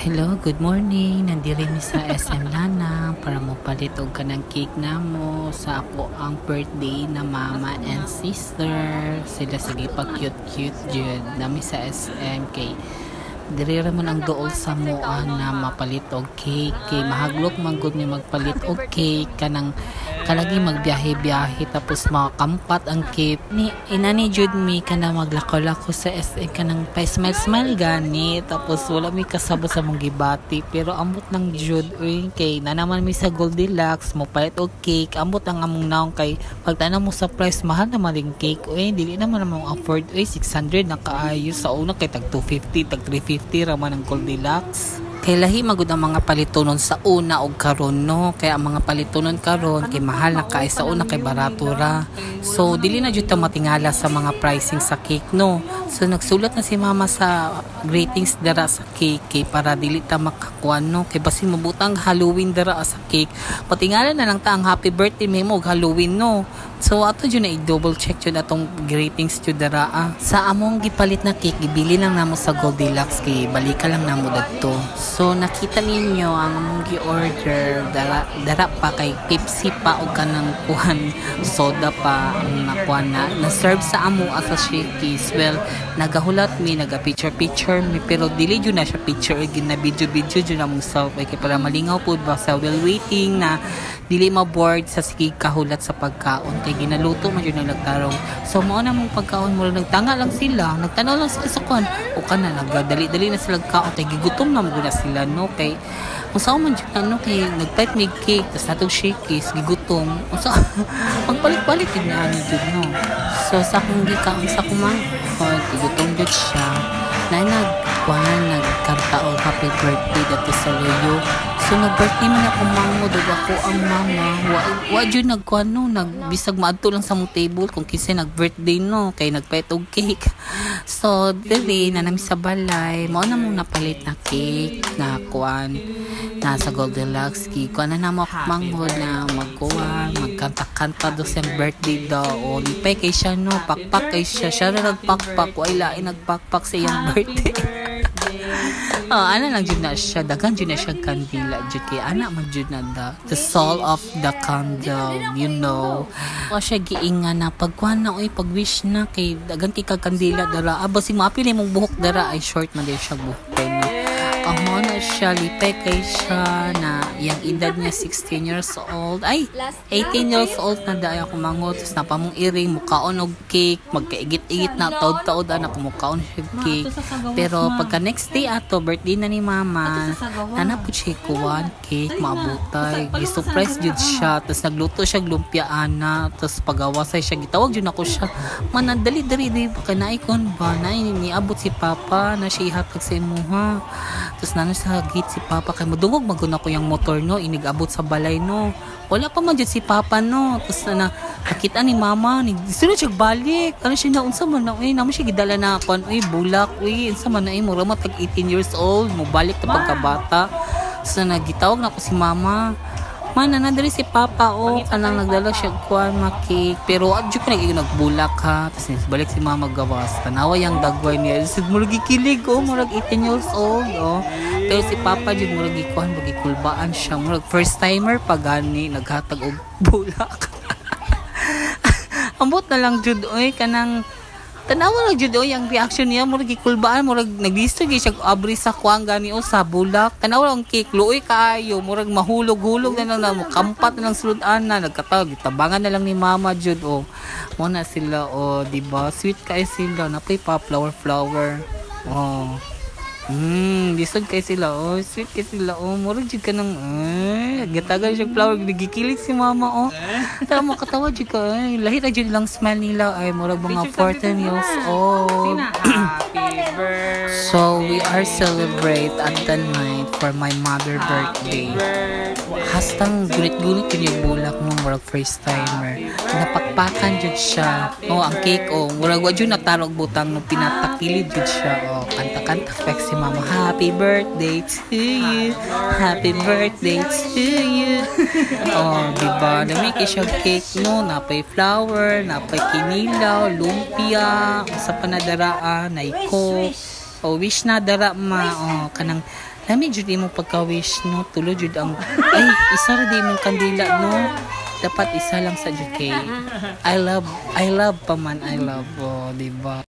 Hello, good morning. Nandiri mi sa SM Lanang para mo palit og kanang cake namo sa ako ang birthday na mama and sister. Sila sige pa cute jud. Nami sa SM kay diri ra man ang dool sa moa na mapalit og cake. Kay mahaglok man gud mi magpalit og cake kanang kalagi magbiyahe-biyahe tapos makakampat ang cake ni inani jud mi kana maglako-lako sa SM kanang pa-smile gani tapos wala mi kasabo sa mong gibati pero ambot lang jud uy kay na naman mi sa Goldilocks mo palit og cake ambot ang among naong kay pagtanaw mo sa price mahal naman ring cake uy dili naman among afford uy 600 na kaayo sa una kay tag 250 tag 350 ra man ang Goldilocks. Kay lahi magud ang mga palitonon sa una og karon no kaya ang mga palitonon karon kay mahal na kay sa una kay barato ra so dili na jud ta matingala sa mga pricing sa cake no so nagsulat na si mama sa greetings dara sa cake kay para dili ta makakuan no kay basin mabutang Halloween dara sa cake patingala na lang ta ang happy birthday memo og Halloween no so ato jud na i-double check jud atong greetings jud dara sa among gipalit na cake gibili lang namo sa Goldilocks kay balika lang namo dadto. So nakita ninyo ang among gi-order dara pa kay Pepsi pa og kanang kuhan soda pa ang nakuha na serve sa amo as a shakies. Well, nagahulat mi naga-picture mi pero dili jud na siya picture gina video jud na mong self kay para malingaw pud ba sa while waiting na dili ma-board sa sige kahulat sa pagkaon kay ginaluto man jud nagtarong. So mao na mong pagkaon mo nagtanga lang sila, nagtanaw lang sila sa kuan o kana nagdali-dali na sila kaon kay gigutom na mo sila no kay unsa man jud no kay nagpipe mig cake tas natong shakies gigutom unsa magpalit-palit jud na ani jud no so sa akong gikaon sa kumang gigutom jud siya na nagkarta og happy birthday dato sa Loyo. So nag-birthday man ako mangmo dog ako ang mama. Wa jud nagkuan no, nagbisag maadto lang sa mong table kung kinsa nag-birthday no kay nagpait og cake. So dili na nami sa balay, mao na mong napalit na cake na kuan na sa Goldilocks ki. Kuan na namo ako mangmo na magkuan, magkanta-kanta do sa birthday daw. O lipay kay siya no, pakpak kay siya. Siya na nagpakpak, wa lain nagpakpak sa iyang birthday. Ana lang jud na siya dagan jud na siya kandila jud kay ana man jud na the soul of the candle you know o siya giingan na pagkuan na oy pag-wish na kay dagan kay kandila dara basig maapil imong buhok dara ay short man din siya buhok kay na amo na siya lipay kay siya na yang edad niya 16 years old ay 18 years old na daay ako mangot tapos napamong iring mukaon og cake magkaigit-igit na taod-taod anak mukaon siya cake pero pagka next day ato birthday na ni mama nanapod siya kuwan cake maabutay gi-surprise jud siya tapos nagluto siya lumpia ana tapos pagawasay siya gitawag jud ako siya man dali-dali di pa kanay kon ba na niabot si papa na siya ihatag sa imuha tapos nano sa gate si papa kay madungog maguna ko yung motor no inigabot sa balay no wala pa man jud si papa no tapos na nakita ni mama ni sunod siya balik ano siya na unsa man na namo siya gidala na kon bulak unsa man na mura matag 18 years old mo balik ta pagkabata so nagitawag na ko si mama man nanadiri si papa kanang nagdala siya kuan cake pero adyo pa nagbulak ha tapos balik si mama gawas tanawa yang dagway niya murag gikilig murag 18 years old pero si papa jud murag gikuan magikulbaan siya murag first timer pa gani naghatag og bulak ambot na lang jud kanang tanawa lang jud ang reaction niya murag gikulbaan murag naglisto gyud siya abri sa kuang gani sa bulak tanawa lang cake luoy kaayo murag mahulog-hulog na lang kampat na lang sulod-an na nagkatawag tabangan na lang ni mama jud mo na sila di ba sweet kay sila napay pa flower lisod kay sila sweet kay sila murag jud ka nang gatagal siya flower gikilig si mama tama katawa jud ka lahi ra jud lang smile nila ay murag mga 14 years old so we are celebrate at the night for my mother birthday hastang gunit-gunit yung bulak mo murag first timer napakpakan jud siya ang cake murag wa jud natarog butang no pinatakilid jud siya kanta-kanta pek si mama happy birthday to you happy birthday to you diba dami kay siya cake no napay flower napay kinilaw lumpia sa panadaraan na coke wish na dara kanang Nami jud mo pagka-wish no, tulo jud ang ay isa ra di mong kandila no. Dapat isa lang sa jud kay I love pa man, I love, oh, di ba?